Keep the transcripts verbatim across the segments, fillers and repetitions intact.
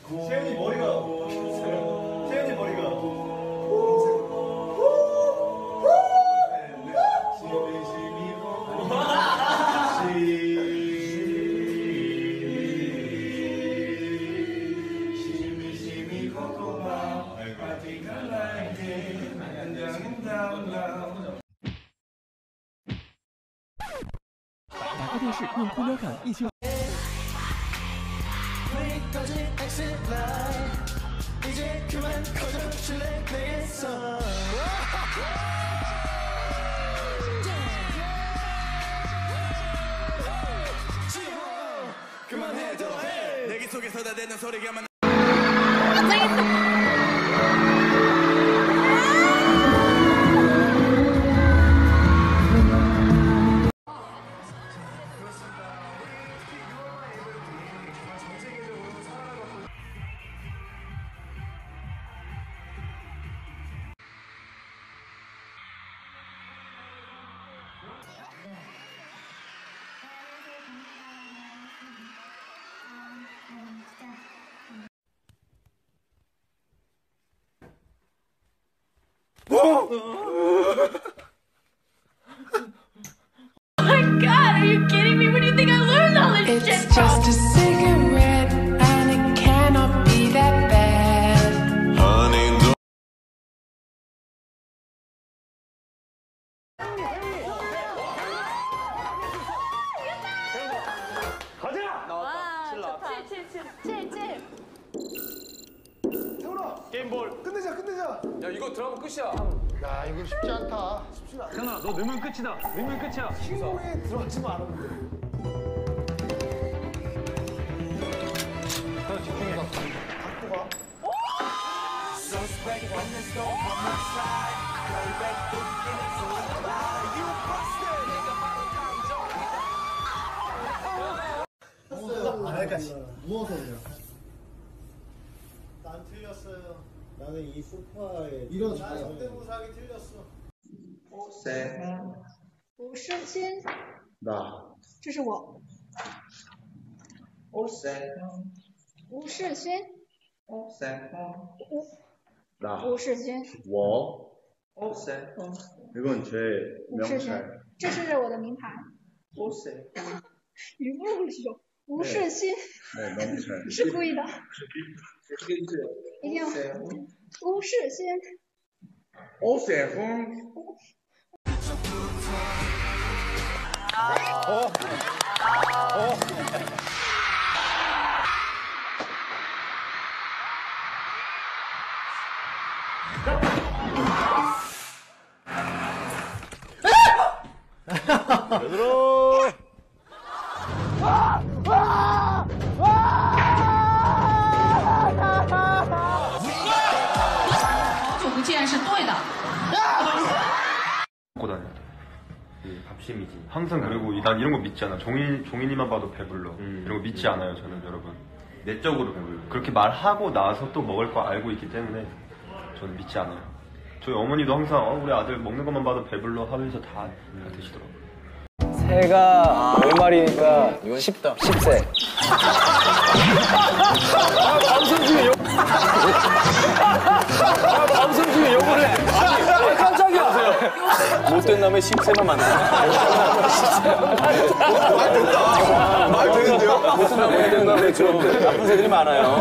세연이 머리가 세연이 머리가 打开电视，用空调看，一起。 Oh my god, are you kidding me? Where do you think I learned all this it's shit It's just a cigarette and it cannot be that bad. Honey, don't 가자! 나왔다. 칠 나왔다. 칠, 칠, 칠, 칠. 태훈아! 게임볼. 끝내자, 끝내자! 야, 이거 들어가면 끝이야. 야, 이거 쉽지 않다. 쉽지 않아. 태훈아, 너 넣으면 끝이다. 넣으면 끝이야. 신공에 들어가지만 않으면 돼. 태훈아, 집중해서. 갖고 가. 알까지. 누워서 그냥. 난 틀렸어요. 나는 이 소파에 일어나. 난 성대모사하기 틀렸어. 吴世勋， 나. 这是我。吴世勋，吴 나. 吴世勋， 워. 이건 제 吴世勋 명찰. ， 这是我的名牌。语不如流，吴世勋 네, 명찰. 是故意的，一定要吴世勋。 오세훈. 어. 어. 얘들아. 먹고 다녀야 돼. 이 밥심이지. 항상 그리고 난 이런 거 믿지 않아. 종일 종일이만 봐도 배불러. 음, 이런 거 믿지 음. 않아요, 저는 여러분. 내적으로 배불러. 그렇게 말하고 나서 또 먹을 거 알고 있기 때문에 저는 믿지 않아요. 저희 어머니도 항상 어, 우리 아들 먹는 것만 봐도 배불러 하면서 다, 다 드시더라고요. 새가 열 마리니까 이건 쉽다. 십 세. 아, 방송 중에 여... 아, 방송 중에 욕을 해. 아니, 깜짝이야. 못된 남의 십 세만 만나. 말 된다. 말 되는데요? 못된 남의 남의 좀 나쁜 새들이 많아요.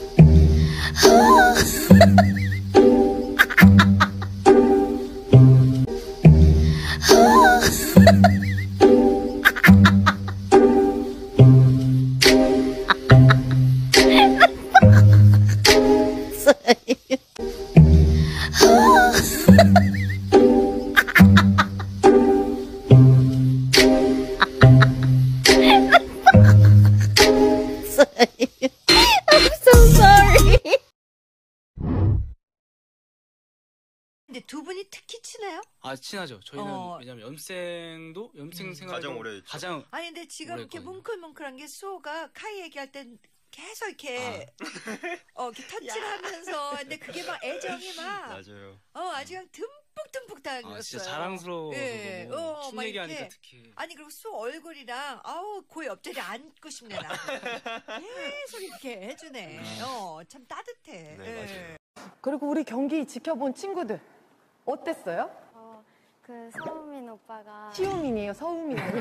근데 두 분이 특히 친해요? 아 친하죠. 저희는 어. 왜냐면 연생도 연생 음, 생활도 가장 오래 했죠. 가장 아니 근데 지금 이렇게 했거든요. 뭉클뭉클한 게 수호가 카이 얘기할 땐 계속 이렇게 어 이렇게 터치를 하면서 근데 그게 막 애정이 막 맞아요. 어 아주 그냥 듬뿍 듬뿍듬뿍 당겼어요. 아, 진짜 자랑스러워서 예. 너무 어, 춤 막 얘기하니까 이렇게. 특히. 아니 그리고 수 얼굴이랑 아우 그 옆자리에 앉고 싶네 나. 계속 이렇게 해주네. 어, 참 따뜻해. 네, 예. 그리고 우리 경기 지켜본 친구들 어땠어요? 어, 그 서우민 오빠가 시우민이에요, 서우민 아니에요?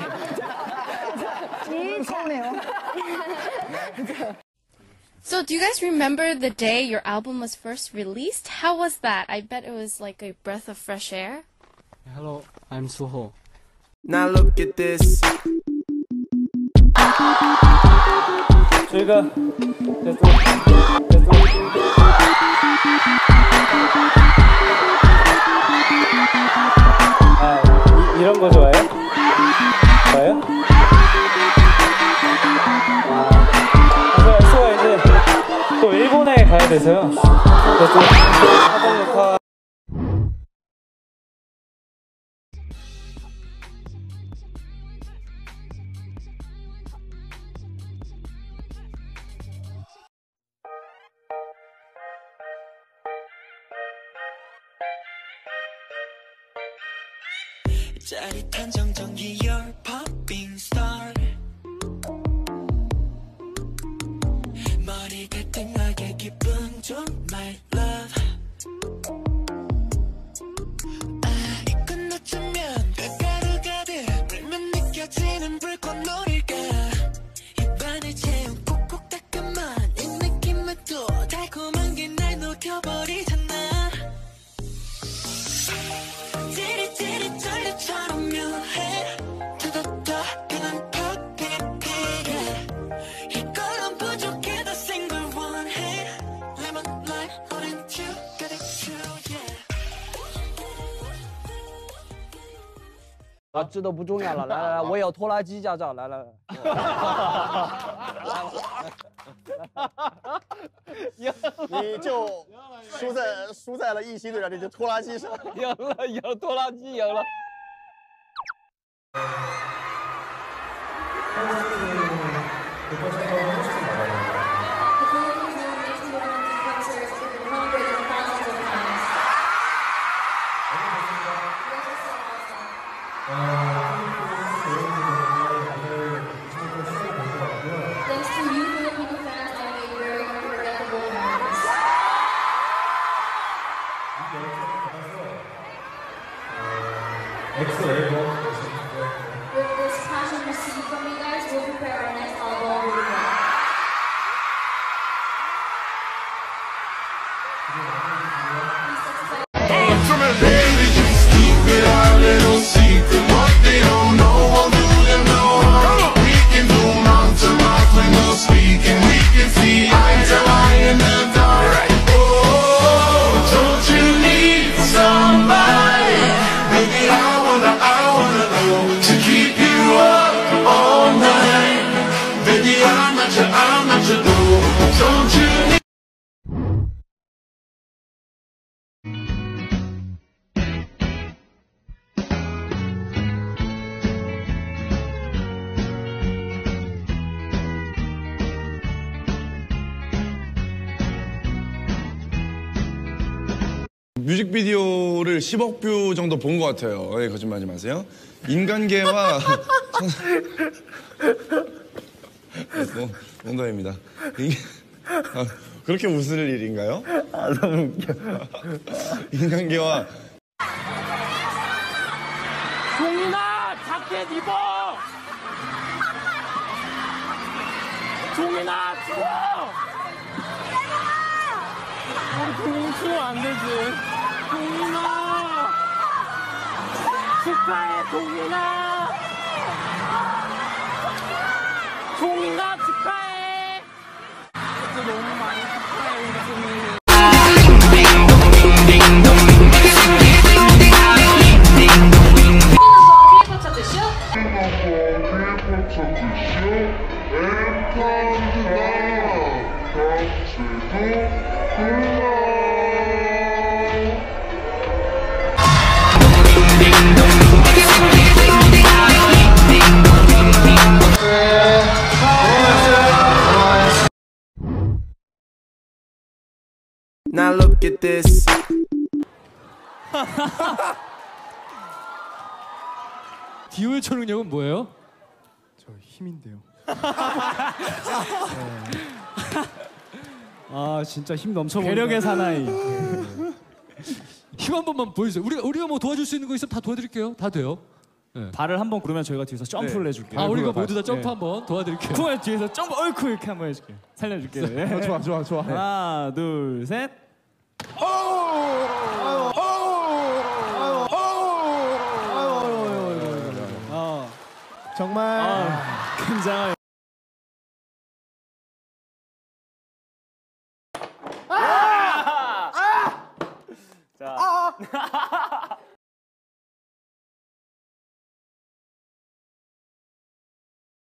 제일 서운해요. So, do you guys remember the day your album was first released? How was that? I bet it was like a breath of fresh air. Hello, I'm Suho. Now look at this. 저희가 아, 이, 이런 거 좋아해요? 좋아요? 아, 수가 이제 또 일본에 가야 돼서요. 그래서 좀 사전 녹화. 짜릿한 정전기 You're popping star 머리가 띵하게 기분 좋은 my love 아, 이 끝나자면 가가루 가득 물면 느껴지는 불꽃놀이가 입안을 채운 콕콕 따끔한 이 느낌은 또 달콤한 게 날 녹여버리잖아 찌릿찌릿 전류처럼 묘해 터졌다 그는 퍽퍽 피해 이걸론 부족해 더 생걸 원해 Lemon, lime, orange, you got it true, yeah 啊，知道不重要了，来来来，我有拖拉机驾照，来来来。 你就输在输在了一席队长这只拖拉机上。 赢了，赢拖拉机赢了。 Thanks to you, Filipino fans, I made very unforgettable memories. With this passion received from you guys, we'll prepare our next album really well. From a baby, you stupid, our little secret. What they don't know, won't do them no harm. We can do mountain rock when no speaking. We can see eye to eye in the dark. Oh, don't you need somebody? Baby, I wanna, I wanna know to keep you up all night. Baby, I'm not your, I'm not your door. Don't you need 뮤직비디오를 십억 뷰 정도 본 것 같아요. 네, 거짓말하지 마세요. 인간계와 네, 농담입니다. 아, 그렇게 웃을 일인가요? 아, 너무 웃겨. 인간계와 종인아, 자켓 입어! 종인아, 추워! 우리 종인 추워 안 되지. 종인아! 축하해, 종인아! 종인아, 축하해! 진짜 너무 많이 축하해, 우리 종인. Now look at this. 디오의 초능력은 뭐예요? 저 힘인데요. 아 진짜 힘 넘쳐 보인다. 괴력의 사나이. 힘 한 번만 보여주세요. 우리가 우리가 뭐 도와줄 수 있는 거 있으면 다 도와드릴게요. 다 돼요. 네. 발을 한번 구르면 저희가 뒤에서 점프를 네. 해줄게요. 아 우리가 모두 다 점프 네. 한번 도와드릴게요. 쿠마 뒤에서 점프 어이쿠 이렇게 한번 해줄게요. 살려줄게요. 네. 어, 좋아 좋아 좋아. 하나 둘 셋. 어, 정말 아, 굉장히. 자.